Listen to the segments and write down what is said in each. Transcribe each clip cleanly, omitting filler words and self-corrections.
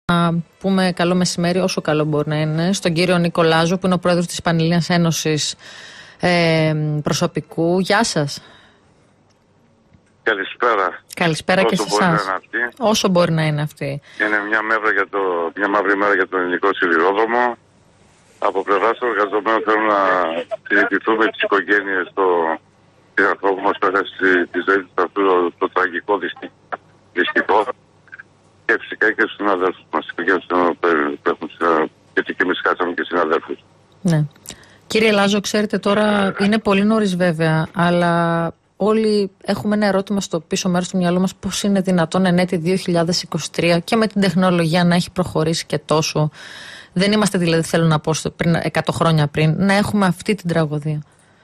Να πούμε καλό μεσημέρι, όσο καλό μπορεί να είναι, στον κύριο Νίκο Λάζο, που είναι ο πρόεδρος της Πανελλήνιας Ένωσης Προσωπικού. Γεια σας. Καλησπέρα. Καλησπέρα και σε εσάς. Όσο μπορεί να είναι αυτή. Είναι μια μαύρη μέρα για τον ελληνικό σιδηρόδρομο. Από πλευράς των εργαζομένων θέλω να συζητηθούμε τις οικογένειες των ανθρώπων που μας πέρασε τη ζωή τους αυτού το τραγικό δυστυχώ. Και φυσικά και στους συναδέλφους μας, οικογένειες που έχουν, γιατί και εμείς χάσαμε και συναδέλφους. Ναι. Κύριε Λάζο, ξέρετε τώρα είναι πολύ νωρίς βέβαια, αλλά όλοι έχουμε ένα ερώτημα στο πίσω μέρος του μυαλού μας, πώς είναι δυνατόν εν έτη 2023 και με την τεχνολογία να έχει προχωρήσει και τόσο. Δεν είμαστε δηλαδή, θέλω να πω, πριν 100 χρόνια πριν, να έχουμε αυτή την τραγωδία.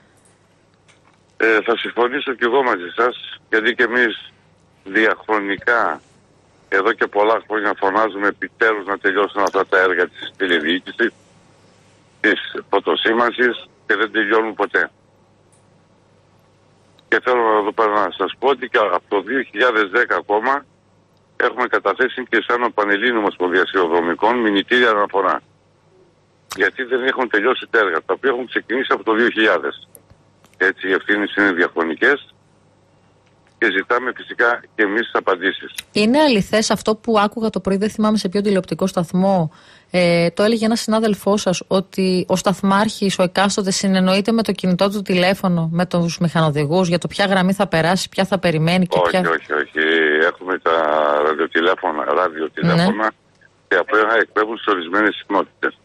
Θα συμφωνήσω κι εγώ μαζί σας, γιατί και εμείς διαχρονικά εδώ και πολλά χρόνια φωνάζουμε επιτέλους να τελειώσουν αυτά τα έργα της τηλεδιοίκησης, της φωτοσήμανσης, και δεν τελειώνουν ποτέ. Και θέλω εδώ πέρα να σας πω ότι και από το 2010 ακόμα έχουμε καταθέσει και σαν Πανελλήνιο Ομοσπονδία Σιδηροδρομικών μηνυτήρια αναφορά. Γιατί δεν έχουν τελειώσει τα έργα, τα οποία έχουν ξεκινήσει από το 2000. Έτσι οι ευθύνες είναι διαχρονικές και ζητάμε φυσικά και εμείς τις απαντήσεις. Είναι αληθές αυτό που άκουγα το πρωί, δεν θυμάμαι σε ποιο τηλεοπτικό σταθμό, το έλεγε ένας συνάδελφός σας, ότι ο σταθμάρχης, ο εκάστοτε, συνεννοείται με το κινητό του τηλέφωνο, με τους μηχανοδηγούς, για το ποια γραμμή θα περάσει, ποια θα περιμένει και ποια... Όχι. Έχουμε τα ραδιοτηλέφωνα ναι. Και απλά εκπέμπουν σε ορισμένες συχνότητες.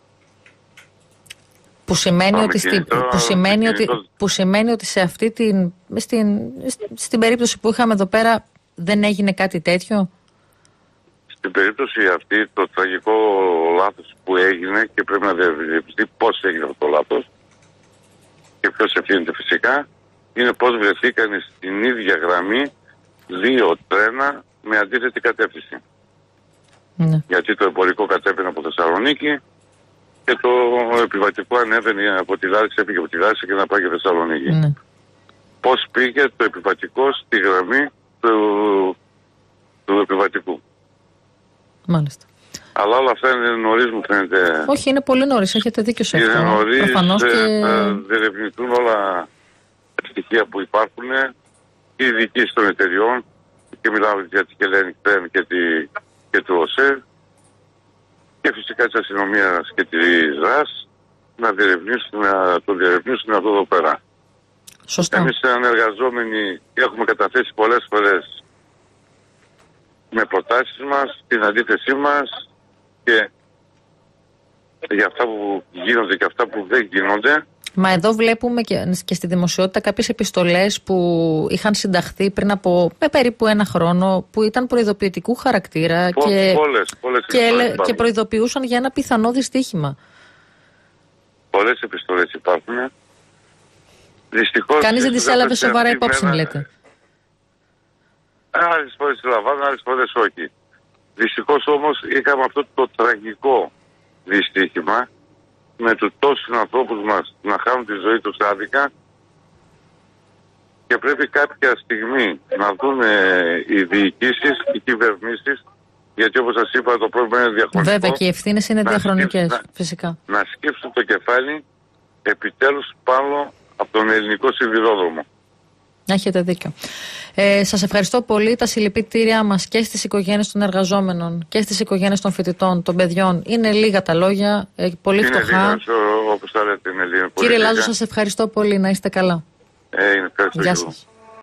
Που σημαίνει ότι σε αυτή στην περίπτωση που είχαμε εδώ πέρα δεν έγινε κάτι τέτοιο. Στην περίπτωση αυτή το τραγικό λάθος που έγινε, και πρέπει να διερευνηθεί πώς έγινε αυτό το λάθος και ποιος ευθύνεται φυσικά, είναι πώς βρεθήκαν στην ίδια γραμμή δύο τρένα με αντίθετη κατεύθυνση. Ναι. Γιατί το εμπορικό κατέβαινε από Θεσσαλονίκη και το επιβατικό ανέβαινε από τη Λάρισα, έπηγε από τη Λάρισα και να πάει και Θεσσαλονίκη. Ναι. Πώς πήγε το επιβατικό στη γραμμή του επιβατικού. Μάλιστα. Αλλά όλα αυτά είναι νωρίς, μου φαίνεται. Όχι, είναι πολύ νωρίς, έχετε δίκιο σε αυτό. Είναι νωρίς, και... θα διερευνηθούν όλα τα στοιχεία που υπάρχουν, οι διοικήσεις των εταιριών, και μιλάω για την Hellenic και του ΟΣΕ, και φυσικά της αστυνομίας και της ΡΑΣ, να το διερευνήσουν αυτό εδώ πέρα. Σωστά. Εμείς σαν εργαζόμενοι έχουμε καταθέσει πολλές φορές με προτάσεις μας, την αντίθεσή μας και για αυτά που γίνονται και αυτά που δεν γίνονται. Μα εδώ βλέπουμε και στη δημοσιότητα κάποιες επιστολές που είχαν συνταχθεί πριν από περίπου ένα χρόνο, που ήταν προειδοποιητικού χαρακτήρα και προειδοποιούσαν για ένα πιθανό δυστύχημα. Πολλές επιστολές υπάρχουν. Δυστυχώς, κανείς δεν τις έλαβε σοβαρά υπόψη, λέτε. Άλλες φορές τη λαμβάνουν, άλλες φορές όχι. Δυστυχώς όμως είχαμε αυτό το τραγικό δυστύχημα με τους τόσους ανθρώπους μας να χάνουν τη ζωή τους άδικα, και πρέπει κάποια στιγμή να δουν οι διοικήσεις, οι κυβερνήσεις, γιατί όπως σας είπα το πρόβλημα είναι διαχρονικό. Βέβαια και οι ευθύνες είναι διαχρονικές, φυσικά. Να σκύψουν το κεφάλι επιτέλους πάνω από τον ελληνικό σιδηρόδρομο. Έχετε δίκιο. Σας ευχαριστώ πολύ. Τα συλληπιτήριά μας και στις οικογένειες των εργαζόμενων και στις οικογένειες των φοιτητών, των παιδιών. Είναι λίγα τα λόγια, πολύ φτωχά. Είναι λίγα, όπως τα λέτε, είναι λίγα. Κύριε Λάζο, σας ευχαριστώ πολύ. Να είστε καλά. Γεια σας.